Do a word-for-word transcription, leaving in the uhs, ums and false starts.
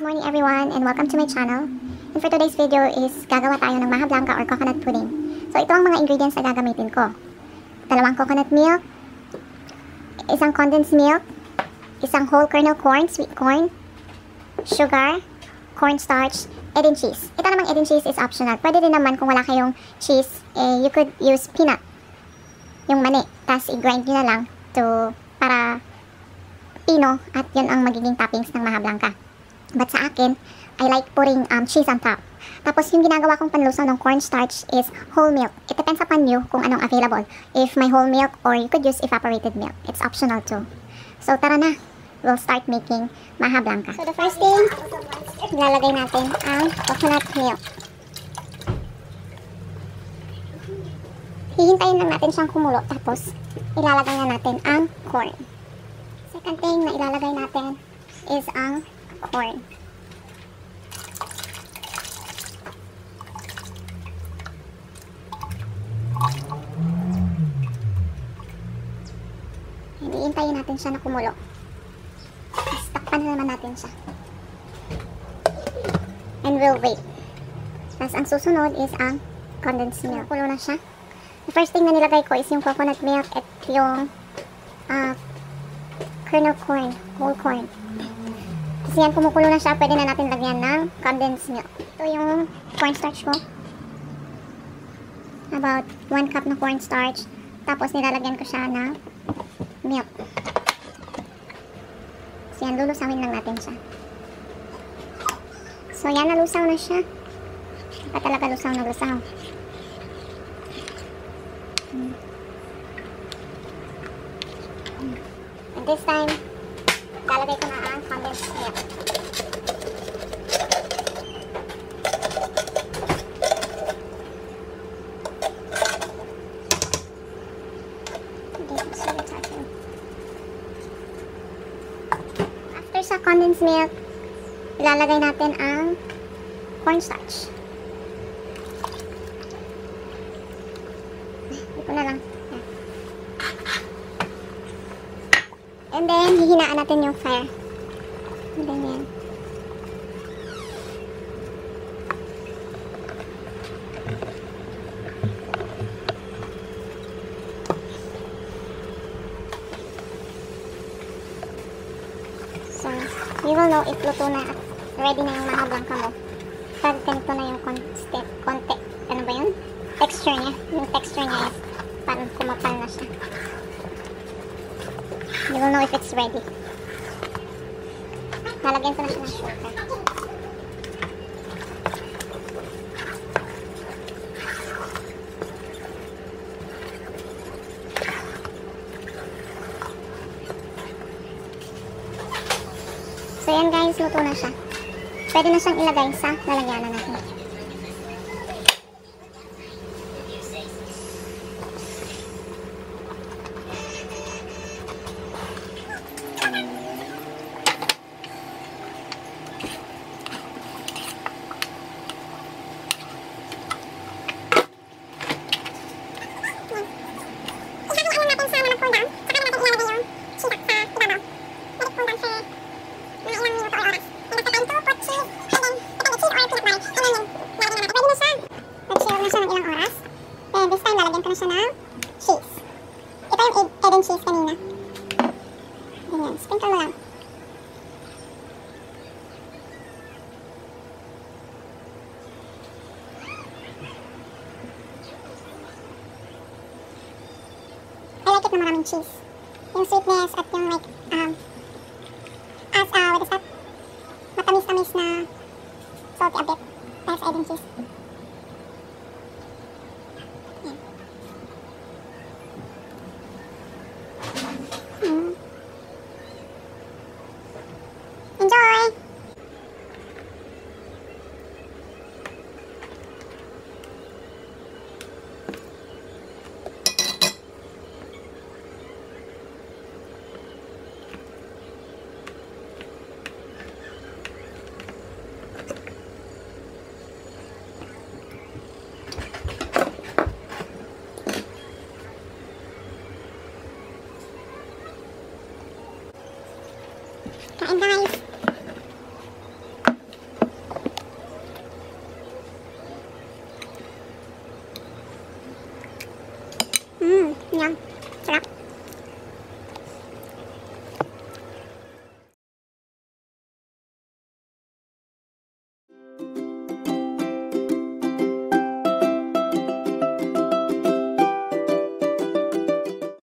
Good morning everyone and welcome to my channel. And for today's video is gagawa tayo ng maha blanca or coconut pudding. So ito ang mga ingredients na gagamitin ko. Dalawang coconut milk, isang condensed milk, isang whole kernel corn, sweet corn, sugar, cornstarch, egg and cheese. Ito namang egg and cheese is optional. Pwede din naman kung wala kayong cheese, eh, you could use peanut. Yung mani. Tapos i-grind nyo na lang to para pino at yun ang magiging toppings ng maha blanca. But sa akin, I like putting um, cheese on top. Tapos yung ginagawa kong panlusaw ng cornstarch is whole milk. It depends upon you kung anong available. If my whole milk or you could use evaporated milk. It's optional too. So tara na, we'll start making maha blanca. So the first thing, ilalagay natin ang coconut milk. Hihintayin lang natin siyang kumulo. Tapos ilalagay na natin ang corn. Second thing na ilalagay natin is ang corn. Hintayin natin siya na kumulo. Tapos takpan na naman natin siya. And we'll wait. Tapos ang susunod is ang condensed milk. Kulo na siya. The first thing na nilagay ko is yung coconut milk at yung uh, kernel corn, whole corn. Kasi yan, kumukulo na siya, pwede na natin lagyan ng condensed milk. Ito yung cornstarch ko. About one cup na cornstarch. Tapos nilalagyan ko siya ng milk. So yan, lulusawin lang natin siya. So yan, nalusaw na siya. Baka talaga lusaw na lusaw. Hmm. And this time, lalagay ko na ang condensed milk. After sa condensed milk, ilalagay natin ang cornstarch. Ito na lang. And then, hihinaan natin yung fire. Ganyan. So, you will know if luto na at ready na yung maha blanca mo. Pag ganito na yung konti, konti. Ano ba yun? Texture niya. Yung texture niya is parang kumapal na siya. You will know if it's ready. Lalagyan ko na siya ng sugar. So yan guys, luto na siya. Pwede na siyang ilagay sa lalagyanan natin. Cheese kanina. Ganyan, sprinkle mo lang. I like it na maraming cheese. Yung sweetness at yung like, um, as, uh, what is that? Matamis-tamis na salty a bit. Dahil sa egg and cheese. Kain guys. Yan.